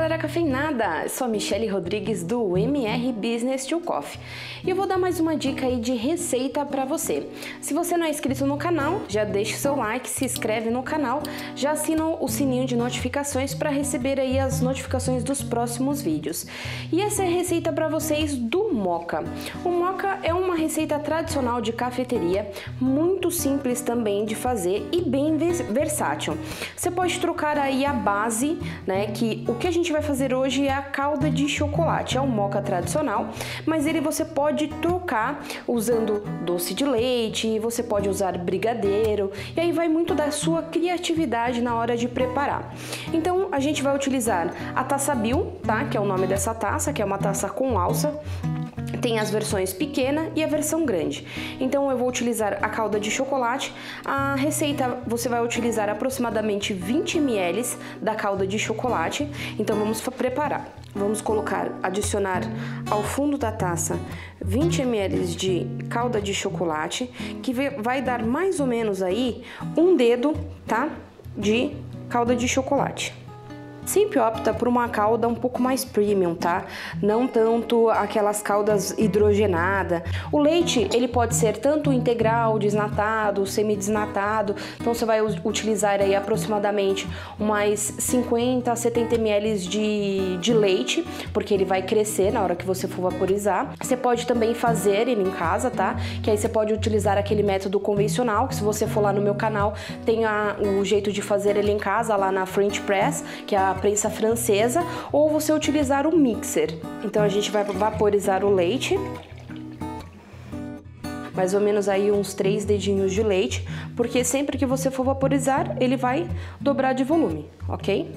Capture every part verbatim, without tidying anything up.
galera cafeinada, sou a Michele Rodrigues do M R Business to Coffee e eu vou dar mais uma dica aí de receita para você. Se você não é inscrito no canal, já deixa o seu like, se inscreve no canal, já assina o sininho de notificações para receber aí as notificações dos próximos vídeos. E essa é a receita para vocês do moka. O moka é uma receita tradicional de cafeteria, muito simples também de fazer e bem versátil. Você pode trocar aí a base, né, que o que a gente vai fazer hoje é a calda de chocolate, é um moka tradicional, mas ele você pode trocar usando doce de leite, você pode usar brigadeiro, e aí vai muito da sua criatividade na hora de preparar. Então a gente vai utilizar a taça Bill, tá, que é o nome dessa taça, que é uma taça com alça. Tem as versões pequena e a versão grande. Então eu vou utilizar a calda de chocolate. A receita você vai utilizar aproximadamente vinte mililitros da calda de chocolate. Então vamos preparar. Vamos colocar, adicionar ao fundo da taça vinte mililitros de calda de chocolate, que vai dar mais ou menos aí um dedo, tá, de calda de chocolate. Sempre opta por uma calda um pouco mais premium, tá? Não tanto aquelas caldas hidrogenadas. O leite, ele pode ser tanto integral, desnatado, semidesnatado. Então você vai utilizar aí aproximadamente umas cinquenta a setenta mililitros de, de leite, porque ele vai crescer na hora que você for vaporizar. Você pode também fazer ele em casa, tá? Que aí você pode utilizar aquele método convencional, que se você for lá no meu canal, tem a, o jeito de fazer ele em casa, lá na French Press, que é a prensa francesa, ou você utilizar o mixer. Então a gente vai vaporizar o leite, mais ou menos aí uns três dedinhos de leite, porque sempre que você for vaporizar, ele vai dobrar de volume, ok?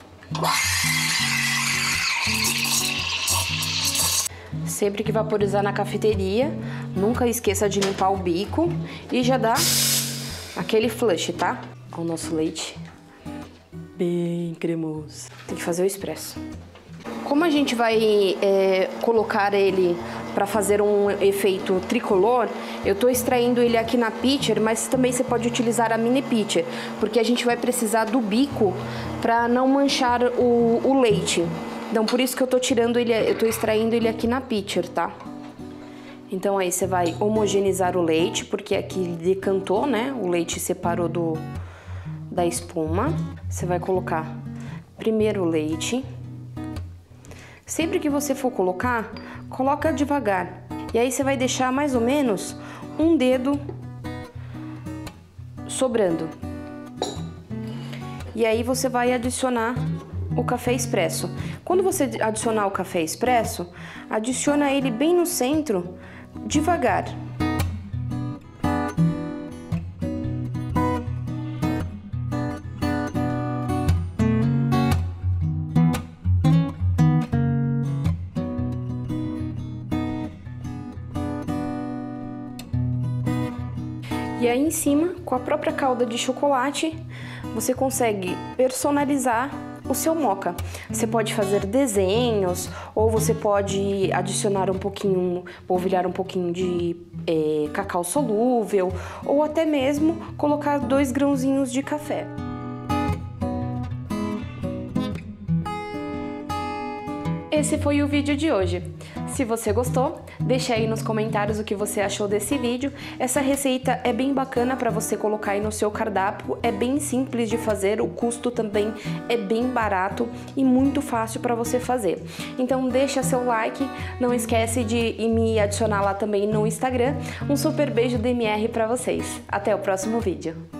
Sempre que vaporizar na cafeteria, nunca esqueça de limpar o bico e já dá aquele flush, tá? O nosso leite bem cremoso. Tem que fazer o expresso. Como a gente vai é, colocar ele para fazer um efeito tricolor, eu tô extraindo ele aqui na pitcher, mas também você pode utilizar a mini pitcher, porque a gente vai precisar do bico para não manchar o, o leite. Então por isso que eu tô tirando ele, eu tô extraindo ele aqui na pitcher, tá? Então aí você vai homogeneizar o leite, porque aqui decantou, né? O leite separou do da espuma. Você vai colocar primeiro o leite. Sempre que você for colocar, coloca devagar. E aí você vai deixar mais ou menos um dedo sobrando. E aí você vai adicionar o café expresso. Quando você adicionar o café expresso, adiciona ele bem no centro, devagar. E aí em cima, com a própria calda de chocolate, você consegue personalizar o seu moka. Você pode fazer desenhos, ou você pode adicionar um pouquinho, polvilhar um pouquinho de é, cacau solúvel, ou até mesmo colocar dois grãozinhos de café. Esse foi o vídeo de hoje. Se você gostou, deixa aí nos comentários o que você achou desse vídeo. Essa receita é bem bacana para você colocar aí no seu cardápio, é bem simples de fazer, o custo também é bem barato e muito fácil para você fazer. Então deixa seu like, não esquece de me adicionar lá também no Instagram. Um super beijo do M R para vocês. Até o próximo vídeo.